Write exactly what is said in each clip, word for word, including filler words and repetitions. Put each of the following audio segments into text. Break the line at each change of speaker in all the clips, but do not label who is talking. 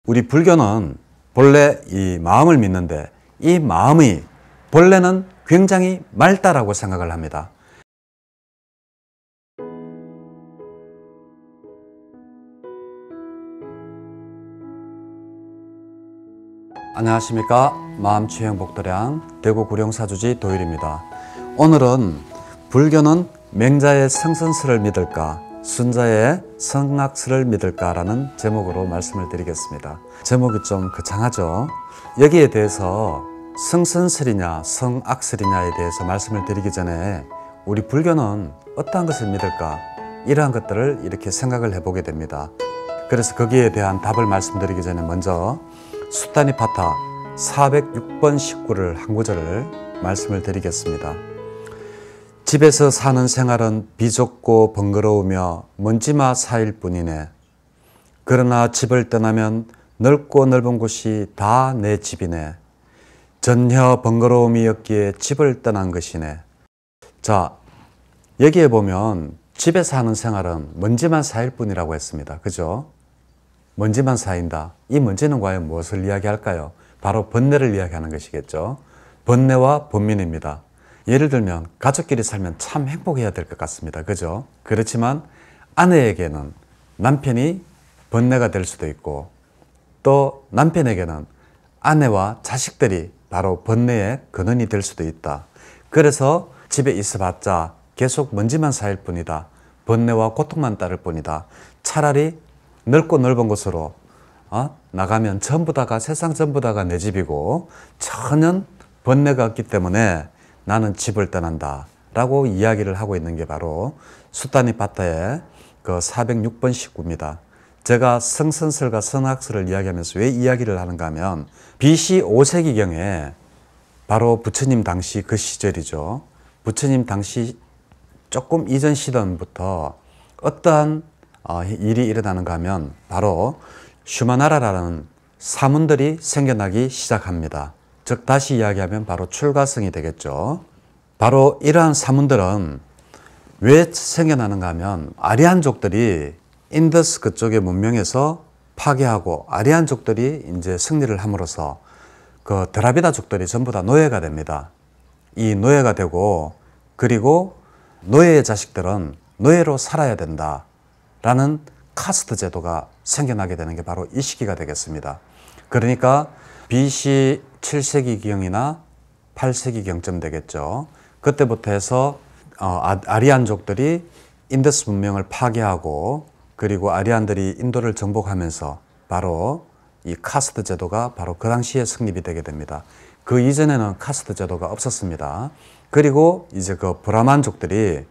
우리 불교는 본래 이 마음을 믿는데 이 마음이 본래는 굉장히 맑다라고 생각을 합니다. 안녕하십니까. 마음취행복도량 대구 구룡사주지 도일입니다. 오늘은 불교는 맹자의 성선설을 믿을까 순자의 성악설을 믿을까 라는 제목으로 말씀을 드리겠습니다. 제목이 좀 거창하죠. 여기에 대해서 성선설이냐 성악설이냐에 대해서 말씀을 드리기 전에 우리 불교는 어떠한 것을 믿을까 이러한 것들을 이렇게 생각을 해보게 됩니다. 그래서 거기에 대한 답을 말씀드리기 전에 먼저 수타니파타 사백육 번 식구를 한 구절을 말씀을 드리겠습니다. 집에서 사는 생활은 비좁고 번거로우며 먼지마 사일 뿐이네. 그러나 집을 떠나면 넓고 넓은 곳이 다 내 집이네. 전혀 번거로움이 없기에 집을 떠난 것이네. 자, 여기에 보면 집에 사는 생활은 먼지만 사일 뿐이라고 했습니다. 그죠? 먼지만 쌓인다. 이 먼지는 과연 무엇을 이야기할까요? 바로 번뇌를 이야기하는 것이겠죠. 번뇌와 번민입니다. 예를 들면 가족끼리 살면 참 행복해야 될 것 같습니다. 그죠? 그렇지만 아내에게는 남편이 번뇌가 될 수도 있고 또 남편에게는 아내와 자식들이 바로 번뇌의 근원이 될 수도 있다. 그래서 집에 있어봤자 계속 먼지만 쌓일 뿐이다. 번뇌와 고통만 따를 뿐이다. 차라리 넓고 넓은 곳으로 어? 나가면 전부 다가 세상 전부 다가 내 집이고 전혀 번뇌가 없기 때문에 나는 집을 떠난다 라고 이야기를 하고 있는 게 바로 수타니파타의 그 사백육 번 식구입니다. 제가 성선설과 성악설을 이야기하면서 왜 이야기를 하는가 하면 비씨 오 세기경에 바로 부처님 당시 그 시절이죠. 부처님 당시 조금 이전 시점부터 어떠한 어, 일이 일어나는가 하면 바로 슈마나라라는 사문들이 생겨나기 시작합니다. 즉 다시 이야기하면 바로 출가성이 되겠죠. 바로 이러한 사문들은 왜 생겨나는가 하면 아리안족들이 인더스 그쪽의 문명에서 파괴하고 아리안족들이 이제 승리를 함으로써 그 드라비다족들이 전부 다 노예가 됩니다. 이 노예가 되고 그리고 노예의 자식들은 노예로 살아야 된다 라는 카스트 제도가 생겨나게 되는 게 바로 이 시기가 되겠습니다. 그러니까 비씨 칠 세기경이나 팔 세기경쯤 되겠죠. 그때부터 해서 아리안족들이 인더스 문명을 파괴하고 그리고 아리안들이 인도를 정복하면서 바로 이 카스트 제도가 바로 그 당시에 성립이 되게 됩니다. 그 이전에는 카스트 제도가 없었습니다. 그리고 이제 그 브라만족들이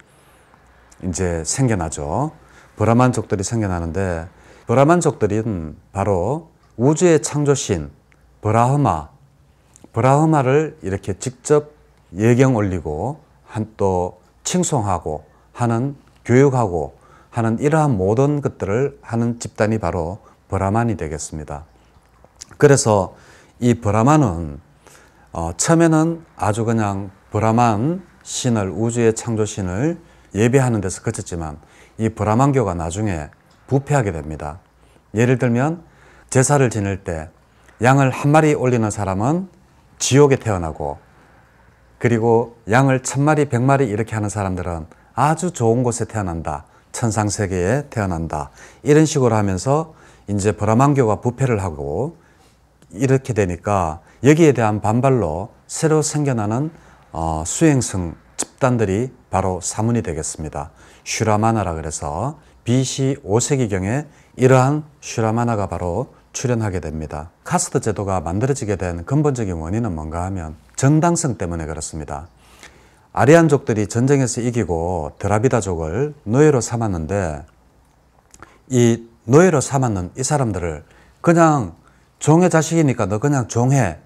이제 생겨나죠. 브라만족들이 생겨나는데 브라만족들은 바로 우주의 창조신 브라흐마, 브라흐마를 이렇게 직접 예경 올리고 한 또 칭송하고 하는 교육하고 하는 이러한 모든 것들을 하는 집단이 바로 브라만이 되겠습니다. 그래서 이 브라만은 어, 처음에는 아주 그냥 브라만 신을 우주의 창조신을 예배하는 데서 그쳤지만 이 브라만교가 나중에 부패하게 됩니다. 예를 들면 제사를 지낼 때 양을 한 마리 올리는 사람은 지옥에 태어나고 그리고 양을 천 마리, 백 마리 이렇게 하는 사람들은 아주 좋은 곳에 태어난다. 천상세계에 태어난다. 이런 식으로 하면서 이제 브라만교가 부패를 하고 이렇게 되니까 여기에 대한 반발로 새로 생겨나는 어, 수행성 집단들이 바로 사문이 되겠습니다. 슈라마나라 그래서 비씨 오 세기경에 이러한 슈라마나가 바로 출현하게 됩니다. 카스트 제도가 만들어지게 된 근본적인 원인은 뭔가 하면 정당성 때문에 그렇습니다. 아리안족들이 전쟁에서 이기고 드라비다족을 노예로 삼았는데 이 노예로 삼았는 이 사람들을 그냥 종의 자식이니까 너 그냥 종해.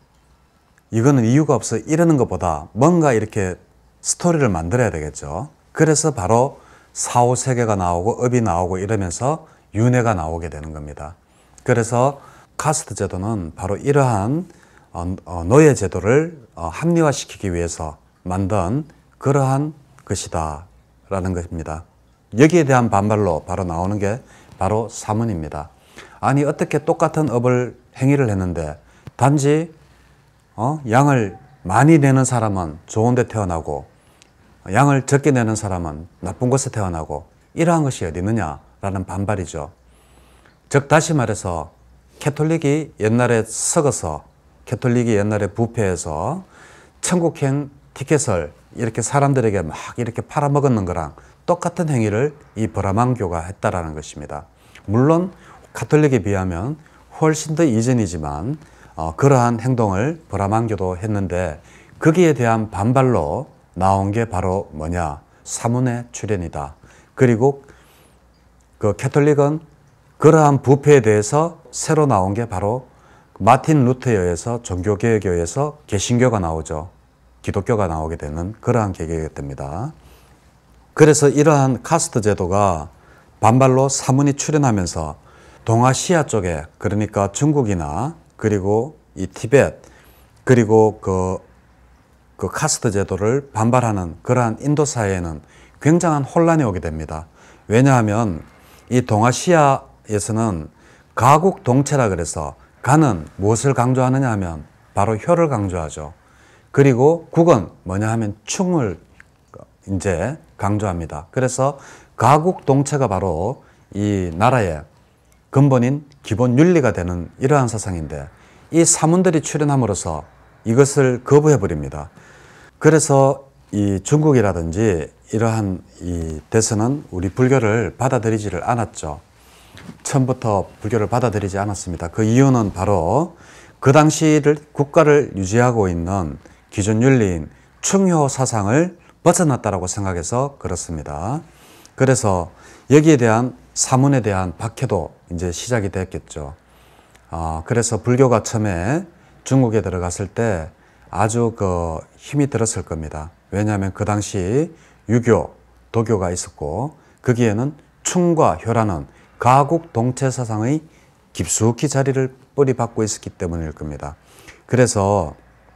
이거는 이유가 없어. 이러는 것보다 뭔가 이렇게 스토리를 만들어야 되겠죠. 그래서 바로 사후 세계가 나오고 업이 나오고 이러면서 윤회가 나오게 되는 겁니다. 그래서 카스트 제도는 바로 이러한 노예 제도를 합리화시키기 위해서 만든 그러한 것이다 라는 것입니다. 여기에 대한 반발로 바로 나오는 게 바로 사문입니다. 아니 어떻게 똑같은 업을 행위를 했는데 단지 어? 양을 많이 내는 사람은 좋은 데 태어나고 양을 적게 내는 사람은 나쁜 곳에 태어나고 이러한 것이 어디 있느냐라는 반발이죠. 즉 다시 말해서 캐톨릭이 옛날에 썩어서 캐톨릭이 옛날에 부패해서 천국행 티켓을 이렇게 사람들에게 막 이렇게 팔아먹었는 거랑 똑같은 행위를 이 브라만교가 했다라는 것입니다. 물론 가톨릭에 비하면 훨씬 더 이전이지만 어, 그러한 행동을 브라만교도 했는데 거기에 대한 반발로 나온 게 바로 뭐냐? 사문의 출현이다. 그리고 그 캐톨릭은 그러한 부패에 대해서 새로 나온 게 바로 마틴 루터에 의해서 종교개혁에 의해서 개신교가 나오죠. 기독교가 나오게 되는 그러한 계기가 됩니다. 그래서 이러한 카스트 제도가 반발로 사문이 출현하면서 동아시아 쪽에, 그러니까 중국이나 그리고 이 티벳 그리고 그, 그 카스트 제도를 반발하는 그러한 인도 사회에는 굉장한 혼란이 오게 됩니다. 왜냐하면 이 동아시아에서는 가국 동체라 그래서 가는 무엇을 강조하느냐 하면 바로 효를 강조하죠. 그리고 국은 뭐냐 하면 충을 이제 강조합니다. 그래서 가국 동체가 바로 이 나라의 근본인 기본 윤리가 되는 이러한 사상인데 이 사문들이 출현함으로써 이것을 거부해 버립니다. 그래서 이 중국이라든지 이러한 이 대선은 우리 불교를 받아들이지를 않았죠. 처음부터 불교를 받아들이지 않았습니다. 그 이유는 바로 그 당시를 국가를 유지하고 있는 기존 윤리인 충효 사상을 벗어났다라고 생각해서 그렇습니다. 그래서 여기에 대한 사문에 대한 박해도 이제 시작이 됐겠죠. 어, 그래서 불교가 처음에 중국에 들어갔을 때 아주 그 힘이 들었을 겁니다. 왜냐하면 그 당시 유교, 도교가 있었고 거기에는 충과 효라는 가국 동체 사상의 깊숙이 자리를 뿌리박고 있었기 때문일 겁니다. 그래서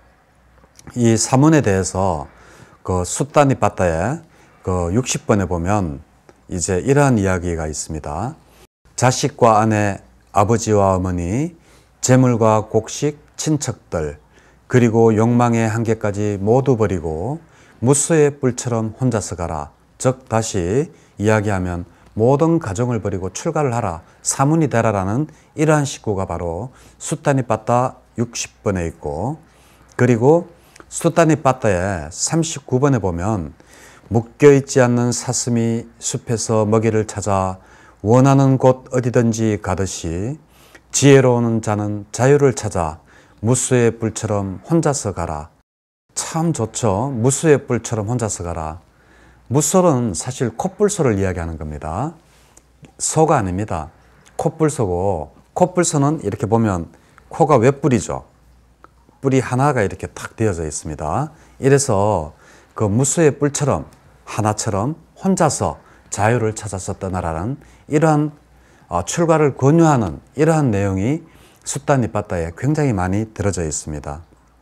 이 사문에 대해서 그 수타니빠따의 그 육십 번에 보면 이제 이러한 이야기가 있습니다. 자식과 아내, 아버지와 어머니, 재물과 곡식, 친척들, 그리고 욕망의 한계까지 모두 버리고 무소의 뿔처럼 혼자서 가라. 즉 다시 이야기하면 모든 가정을 버리고 출가를 하라. 사문이 되라라는 이러한 식구가 바로 수타니빠따 육십 번에 있고, 그리고 수타니빠따의 삼십구 번에 보면 묶여있지 않는 사슴이 숲에서 먹이를 찾아 원하는 곳 어디든지 가듯이 지혜로운 자는 자유를 찾아 무수의 뿔처럼 혼자서 가라. 참 좋죠. 무수의 뿔처럼 혼자서 가라. 무소는 사실 콧불소를 이야기하는 겁니다. 소가 아닙니다. 콧불소고, 콧불소는 이렇게 보면 코가 웹뿔이죠. 뿔이 하나가 이렇게 탁 되어져 있습니다. 이래서 그 무수의 뿔처럼 하나처럼 혼자서 자유를 찾아서 떠나라는 이러한 출가를 권유하는 이러한 내용이 수타니빠따에 굉장히 많이 들어져 있습니다.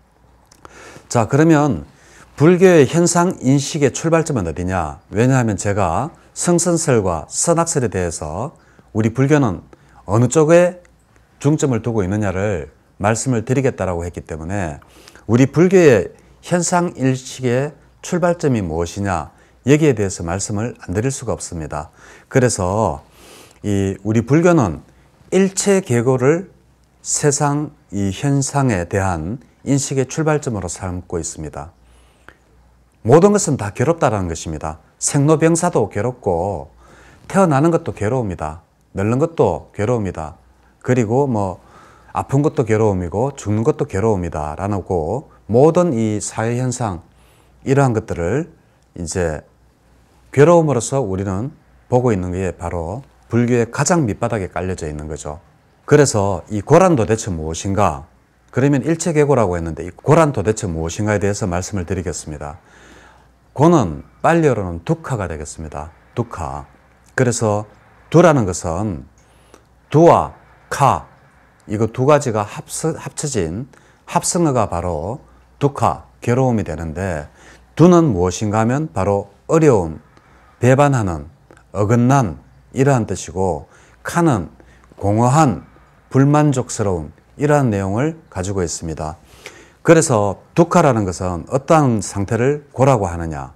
자, 그러면 불교의 현상 인식의 출발점은 어디냐? 왜냐하면 제가 성선설과 선악설에 대해서 우리 불교는 어느 쪽에 중점을 두고 있느냐를 말씀을 드리겠다라고 했기 때문에 우리 불교의 현상 인식의 출발점이 무엇이냐, 여기에 대해서 말씀을 안 드릴 수가 없습니다. 그래서 이 우리 불교는 일체 계고를 세상 이 현상에 대한 인식의 출발점으로 삼고 있습니다. 모든 것은 다 괴롭다라는 것입니다. 생로병사도 괴롭고 태어나는 것도 괴로움이다. 늙는 것도 괴로움이다. 그리고 뭐 아픈 것도 괴로움이고 죽는 것도 괴로움이다 라고 모든 이 사회 현상 이러한 것들을 이제 괴로움으로써 우리는 보고 있는 게 바로 불교의 가장 밑바닥에 깔려져 있는 거죠. 그래서 이 고란 도대체 무엇인가? 그러면 일체계고라고 했는데 이 고란 도대체 무엇인가에 대해서 말씀을 드리겠습니다. 고는 빨리어로는 두카가 되겠습니다. 두카. 그래서 두라는 것은 두와 카, 이거 두 가지가 합서, 합쳐진 합성어가 바로 두카, 괴로움이 되는데, 두는 무엇인가 하면 바로 어려운, 배반하는, 어긋난 이러한 뜻이고, 카는 공허한, 불만족스러운 이러한 내용을 가지고 있습니다. 그래서 두카라는 것은 어떠한 상태를 고라고 하느냐?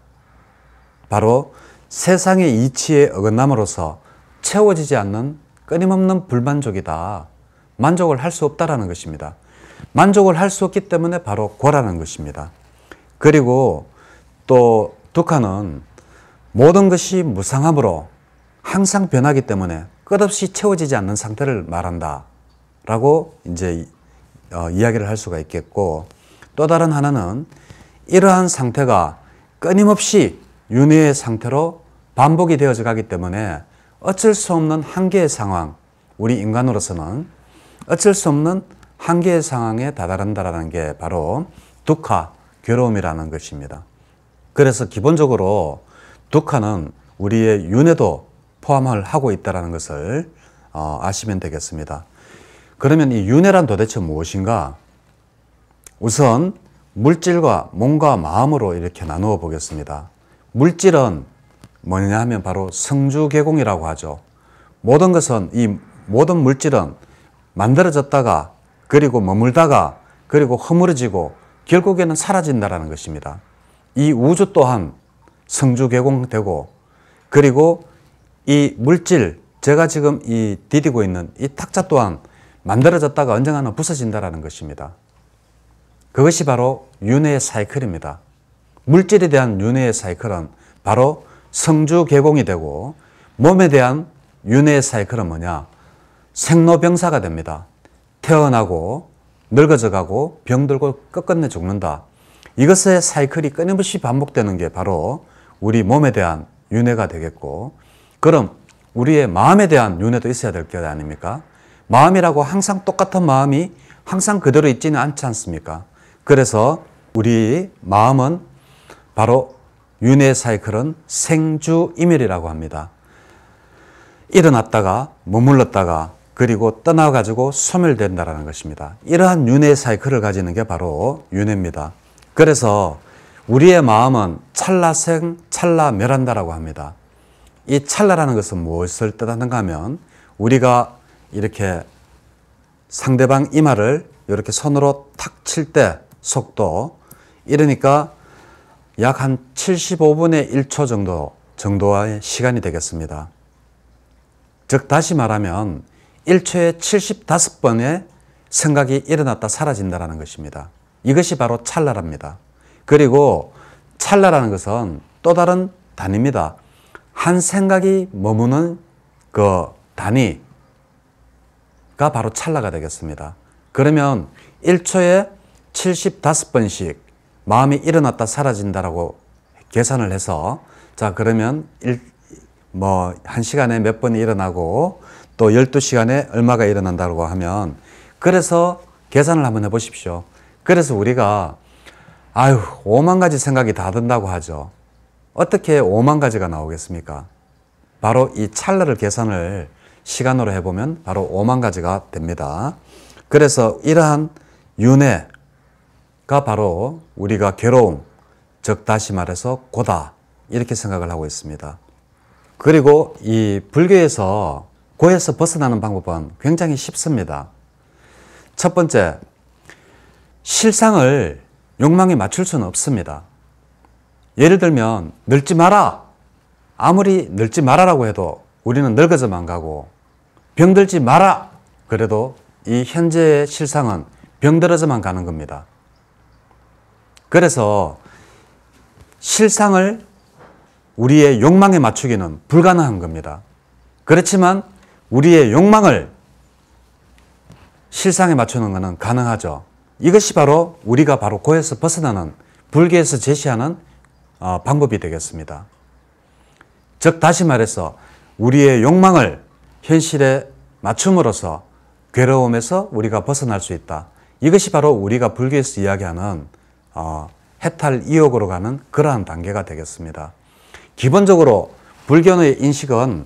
바로 세상의 이치에 어긋남으로써 채워지지 않는 끊임없는 불만족이다. 만족을 할 수 없다라는 것입니다. 만족을 할 수 없기 때문에 바로 고라는 것입니다. 그리고 또 두카는 모든 것이 무상함으로 항상 변하기 때문에 끝없이 채워지지 않는 상태를 말한다 라고 이제 어, 이야기를 할 수가 있겠고, 또 다른 하나는 이러한 상태가 끊임없이 윤회의 상태로 반복이 되어져 가기 때문에 어쩔 수 없는 한계의 상황, 우리 인간으로서는 어쩔 수 없는 한계의 상황에 다다른다는 게 바로 두카, 괴로움이라는 것입니다. 그래서 기본적으로 두카는 우리의 윤회도 포함을 하고 있다는 것을 어, 아시면 되겠습니다. 그러면 이 윤회란 도대체 무엇인가? 우선 물질과 몸과 마음으로 이렇게 나누어 보겠습니다. 물질은 뭐냐 하면 바로 성주개공이라고 하죠. 모든 것은, 이 모든 물질은 만들어졌다가 그리고 머물다가 그리고 허물어지고 결국에는 사라진다는 것입니다. 이 우주 또한 성주개공되고, 그리고 이 물질, 제가 지금 이 디디고 있는 이 탁자 또한 만들어졌다가 언젠가는 부서진다는 것입니다. 그것이 바로 윤회의 사이클입니다. 물질에 대한 윤회의 사이클은 바로 성주개공이 되고, 몸에 대한 윤회의 사이클은 뭐냐? 생로병사가 됩니다. 태어나고 늙어져 가고 병들고 끝끝내 죽는다. 이것의 사이클이 끊임없이 반복되는 게 바로 우리 몸에 대한 윤회가 되겠고, 그럼 우리의 마음에 대한 윤회도 있어야 될 게 아닙니까? 마음이라고 항상 똑같은 마음이 항상 그대로 있지는 않지 않습니까? 그래서 우리 마음은 바로 윤회 사이클은 생주이멸이라고 합니다. 일어났다가 머물렀다가 그리고 떠나가지고 소멸된다는 것입니다. 이러한 윤회 사이클을 가지는 게 바로 윤회입니다. 그래서 우리의 마음은 찰나생 찰나멸한다라고 합니다. 이 찰나라는 것은 무엇을 뜻하는가 하면, 우리가 이렇게 상대방 이마를 이렇게 손으로 탁 칠 때 속도, 이러니까 약 한 칠십오 분의 일 초 정도 정도의 시간이 되겠습니다. 즉 다시 말하면 일 초에 칠십오 번의 생각이 일어났다 사라진다는 것입니다. 이것이 바로 찰나랍니다. 그리고 찰나라는 것은 또 다른 단위입니다. 한 생각이 머무는 그 단위가 바로 찰나가 되겠습니다. 그러면 일 초에 칠십오 번씩 마음이 일어났다 사라진다라고 계산을 해서, 자 그러면 일, 뭐 한 시간에 몇 번이 일어나고 또 열두 시간에 얼마가 일어난다고 하면, 그래서 계산을 한번 해 보십시오. 그래서 우리가 아유 오만 가지 생각이 다 든다고 하죠. 어떻게 오만 가지가 나오겠습니까? 바로 이 찰나를 계산을 시간으로 해보면 바로 오만 가지가 됩니다. 그래서 이러한 윤회가 바로 우리가 괴로움, 즉 다시 말해서 고다, 이렇게 생각을 하고 있습니다. 그리고 이 불교에서 고에서 벗어나는 방법은 굉장히 쉽습니다. 첫 번째, 실상을 욕망에 맞출 수는 없습니다. 예를 들면 늙지 마라, 아무리 늙지 말아라고 해도 우리는 늙어서만 가고, 병들지 마라 그래도 이 현재의 실상은 병들어서만 가는 겁니다. 그래서 실상을 우리의 욕망에 맞추기는 불가능한 겁니다. 그렇지만 우리의 욕망을 실상에 맞추는 것은 가능하죠. 이것이 바로 우리가 바로 고에서 벗어나는, 불교에서 제시하는 어, 방법이 되겠습니다. 즉 다시 말해서 우리의 욕망을 현실에 맞춤으로써 괴로움에서 우리가 벗어날 수 있다. 이것이 바로 우리가 불교에서 이야기하는 어, 해탈 이욕으로 가는 그러한 단계가 되겠습니다. 기본적으로 불교의 인식은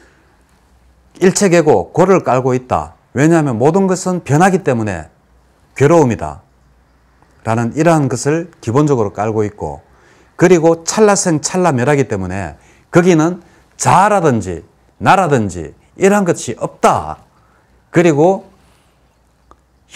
일체계고 고를 깔고 있다. 왜냐하면 모든 것은 변하기 때문에 괴로움이다 라는 이러한 것을 기본적으로 깔고 있고, 그리고 찰나생 찰나멸하기 때문에 거기는 자라든지 나라든지 이러한 것이 없다. 그리고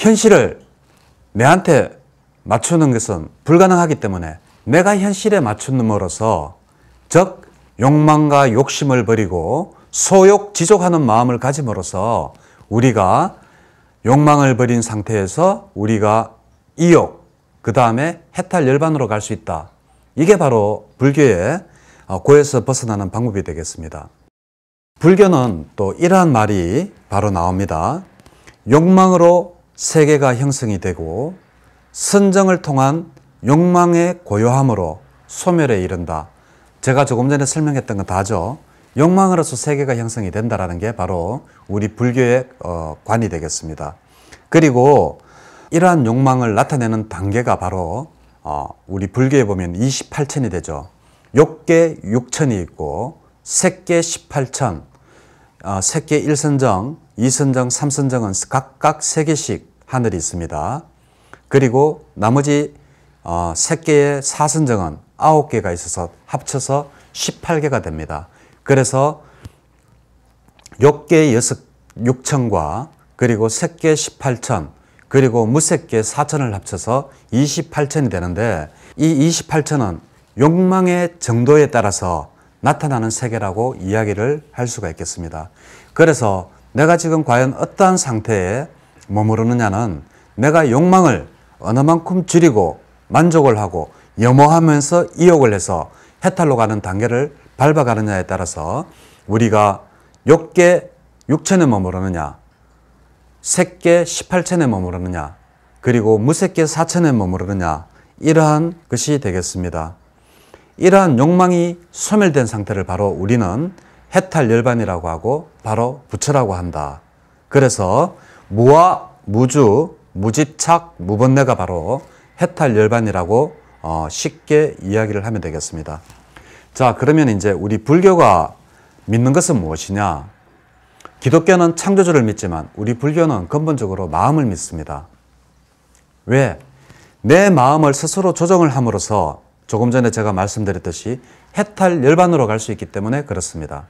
현실을 내한테 맞추는 것은 불가능하기 때문에 내가 현실에 맞춤으로써, 즉 욕망과 욕심을 버리고 소욕지족하는 마음을 가짐으로써 우리가 욕망을 버린 상태에서 우리가 이욕, 그 다음에 해탈열반으로 갈 수 있다. 이게 바로 불교의 고에서 벗어나는 방법이 되겠습니다. 불교는 또 이러한 말이 바로 나옵니다. 욕망으로 세계가 형성이 되고 선정을 통한 욕망의 고요함으로 소멸에 이른다. 제가 조금 전에 설명했던 거 다죠. 욕망으로서 세계가 형성이 된다는 게 바로 우리 불교의 어, 관이 되겠습니다. 그리고 이러한 욕망을 나타내는 단계가 바로 어, 우리 불교에 보면 이십팔 천이 되죠. 욕계 육 천이 있고 색계 십팔 천, 어, 색계 일 선정, 이 선정, 삼 선정은 각각 세 개씩 하늘이 있습니다. 그리고 나머지 어, 색계의 사 선정은 아홉 개가 있어서 합쳐서 십팔 개가 됩니다. 그래서 욕계 육 천과 그리고 색계 십팔 천, 그리고 무색계 사 천을 합쳐서 이십팔 천이 되는데, 이 이십팔 천은 욕망의 정도에 따라서 나타나는 세계라고 이야기를 할 수가 있겠습니다. 그래서 내가 지금 과연 어떠한 상태에 머무르느냐는 내가 욕망을 어느 만큼 줄이고 만족을 하고 염호하면서 이욕을 해서 해탈로 가는 단계를 밟아가느냐에 따라서 우리가 욕계 육 천에 머무르느냐, 색계 십팔 천에 머무르느냐, 그리고 무색계 사 천에 머무르느냐, 이러한 것이 되겠습니다. 이러한 욕망이 소멸된 상태를 바로 우리는 해탈열반이라고 하고 바로 부처라고 한다. 그래서 무와 무주, 무집착, 무번뇌가 바로 해탈열반이라고 어, 쉽게 이야기를 하면 되겠습니다. 자, 그러면 이제 우리 불교가 믿는 것은 무엇이냐? 기독교는 창조주를 믿지만 우리 불교는 근본적으로 마음을 믿습니다. 왜? 내 마음을 스스로 조정을 함으로써 조금 전에 제가 말씀드렸듯이 해탈열반으로 갈 수 있기 때문에 그렇습니다.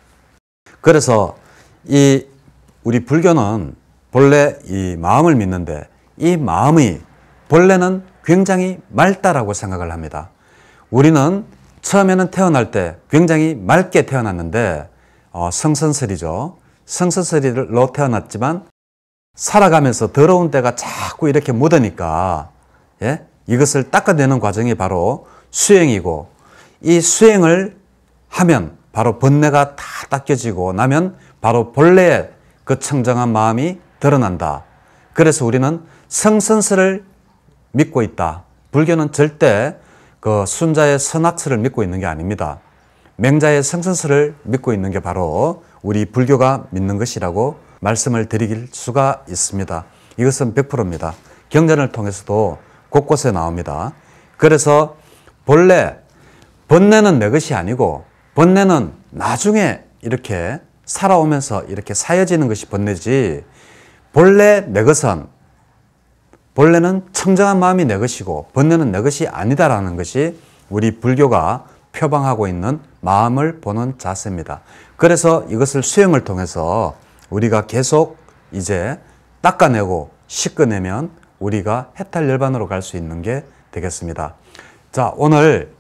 그래서 이 우리 불교는 본래 이 마음을 믿는데, 이 마음이 본래는 굉장히 맑다라고 생각을 합니다. 우리는 처음에는 태어날 때 굉장히 맑게 태어났는데 어, 성선설이죠. 성선설이로 태어났지만 살아가면서 더러운 때가 자꾸 이렇게 묻으니까, 예? 이것을 닦아내는 과정이 바로 수행이고, 이 수행을 하면 바로 번뇌가 다 닦여지고 나면 바로 본래의 그 청정한 마음이 드러난다. 그래서 우리는 성선설을 믿고 있다. 불교는 절대 그 순자의 선악설을 믿고 있는 게 아닙니다. 맹자의 성선설을 믿고 있는 게 바로 우리 불교가 믿는 것이라고 말씀을 드릴 수가 있습니다. 이것은 백 퍼센트입니다. 경전을 통해서도 곳곳에 나옵니다. 그래서 본래 번뇌는 내 것이 아니고, 번뇌는 나중에 이렇게 살아오면서 이렇게 사여지는 것이 번뇌지, 본래 내 것은, 본래는 청정한 마음이 내 것이고 번뇌는 내 것이 아니다라는 것이 우리 불교가 표방하고 있는 마음을 보는 자세입니다. 그래서 이것을 수행을 통해서 우리가 계속 이제 닦아내고 씻어내면 우리가 해탈열반으로 갈 수 있는 게 되겠습니다. 자, 오늘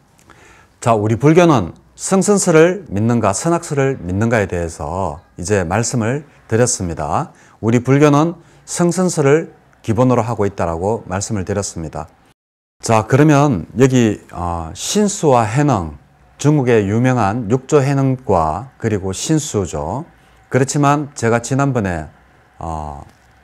자 우리 불교는 성선설을 믿는가 선악설을 믿는가에 대해서 이제 말씀을 드렸습니다. 우리 불교는 성선설을 기본으로 하고 있다라고 말씀을 드렸습니다. 자, 그러면 여기 어, 신수와 해능, 중국의 유명한 육조 해능과 그리고 신수죠. 그렇지만 제가 지난번에 어,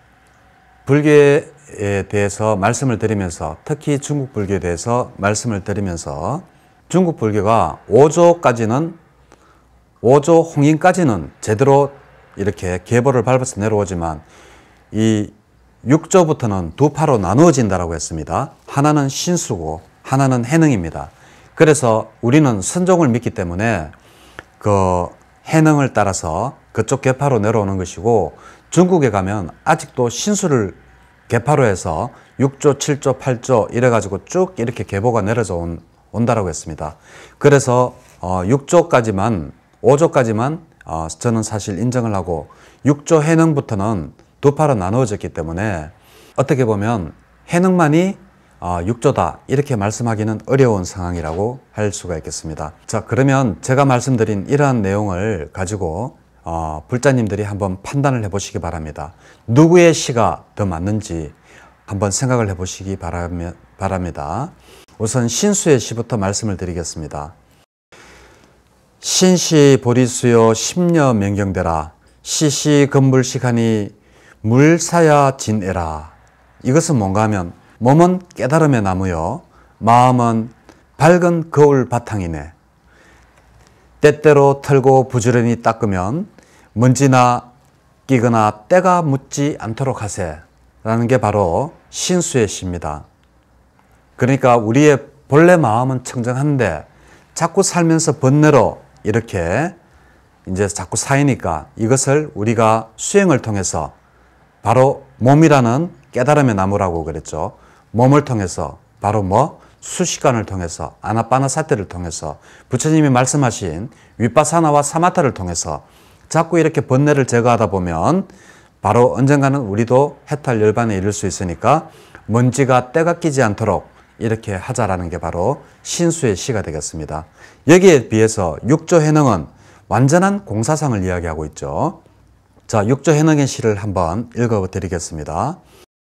불교에 대해서 말씀을 드리면서, 특히 중국 불교에 대해서 말씀을 드리면서 중국 불교가 오조까지는, 오조 홍인까지는 제대로 이렇게 계보를 밟아서 내려오지만 이 육조부터는 두 파로 나누어진다고 했습니다. 하나는 신수고 하나는 해능입니다. 그래서 우리는 선종을 믿기 때문에 그 해능을 따라서 그쪽 계파로 내려오는 것이고, 중국에 가면 아직도 신수를 계파로 해서 육조, 칠조, 팔조 이래가지고 쭉 이렇게 계보가 내려져 온, 온다라고 했습니다. 그래서 어, 육조까지만, 오조까지만 어, 저는 사실 인정을 하고, 육조 해능부터는 두 파로 나누어졌기 때문에 어떻게 보면 해능만이 육조다 이렇게 말씀하기는 어려운 상황이라고 할 수가 있겠습니다. 자, 그러면 제가 말씀드린 이러한 내용을 가지고 어, 불자님들이 한번 판단을 해 보시기 바랍니다. 누구의 시가 더 맞는지 한번 생각을 해 보시기 바랍니다. 우선 신수의 시부터 말씀을 드리겠습니다. 신시 보리수요 십녀 명경대라 시시 건불시하니 물사야 진애라. 이것은 뭔가 하면 몸은 깨달음의 나무요 마음은 밝은 거울 바탕이네. 때때로 털고 부지런히 닦으면 먼지나 끼거나 때가 묻지 않도록 하세 라는 게 바로 신수의 시입니다. 그러니까 우리의 본래 마음은 청정한데 자꾸 살면서 번뇌로 이렇게 이제 자꾸 쌓이니까 이것을 우리가 수행을 통해서 바로 몸이라는 깨달음의 나무라고 그랬죠. 몸을 통해서 바로 뭐 수시간을 통해서 아나빠나사티를 통해서 부처님이 말씀하신 위파사나와 사마타를 통해서 자꾸 이렇게 번뇌를 제거하다 보면 바로 언젠가는 우리도 해탈 열반에 이를 수 있으니까 먼지가 때가 끼지 않도록 이렇게 하자라는 게 바로 신수의 시가 되겠습니다. 여기에 비해서 육조 해능은 완전한 공사상을 이야기하고 있죠. 자, 육조 해능의 시를 한번 읽어 드리겠습니다.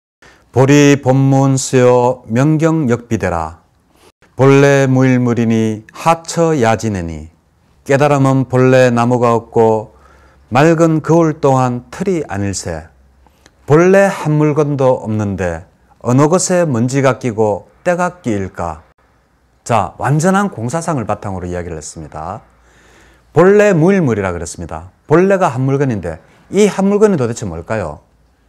보리 본문수요 명경역비대라 본래 무일물이니 하처 야지내니 깨달음은 본래 나무가 없고 맑은 거울 또한 틀이 아닐세. 본래 한 물건도 없는데 어느 곳에 먼지가 끼고 때가 끼일까. 자, 완전한 공사상을 바탕으로 이야기를 했습니다. 본래 무일물이라 그랬습니다. 본래가 한 물건인데 이 한 물건이 도대체 뭘까요?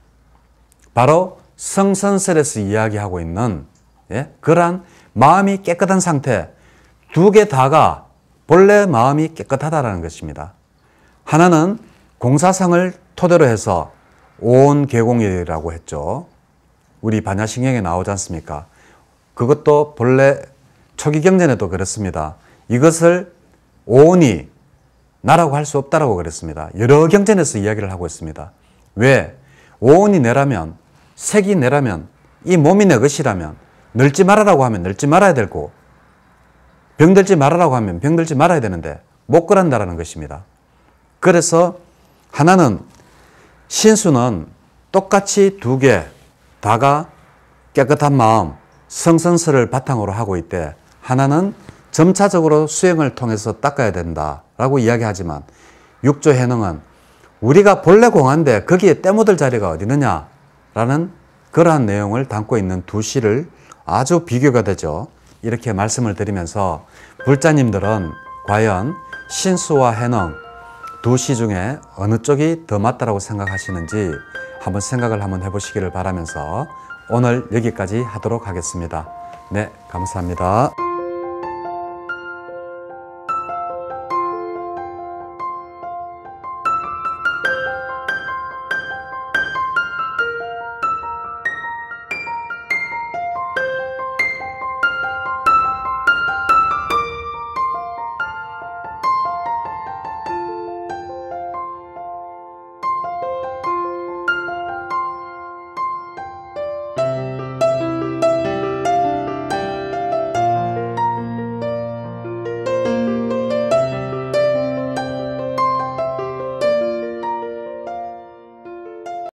바로 성선설에서 이야기하고 있는 예? 그러한 마음이 깨끗한 상태, 두 개 다가 본래 마음이 깨끗하다는 것입니다. 하나는 공사상을 토대로 해서 오온계공이라고 했죠. 우리 반야신경에 나오지 않습니까? 그것도 본래 초기 경전에도 그렇습니다. 이것을 오온이 나라고 할 수 없다라고 그랬습니다. 여러 경전에서 이야기를 하고 있습니다. 왜? 오온이 내라면, 색이 내라면, 이 몸이 내 것이라면 늙지 말아라고 하면 늙지 말아야 되고 병들지 말아라고 하면 병들지 말아야 되는데 못 그런다라는 것입니다. 그래서 하나는 신수는 똑같이 두 개 다가 깨끗한 마음, 성선설을 바탕으로 하고 있대. 하나는 점차적으로 수행을 통해서 닦아야 된다라고 이야기하지만 육조 해능은 우리가 본래 공한데 거기에 때 묻을 자리가 어디 있느냐라는 그러한 내용을 담고 있는 두 시를 아주 비교가 되죠. 이렇게 말씀을 드리면서 불자님들은 과연 신수와 해능 두 시 중에 어느 쪽이 더 맞다라고 생각하시는지 한번 생각을 한번 해보시기를 바라면서 오늘 여기까지 하도록 하겠습니다. 네, 감사합니다.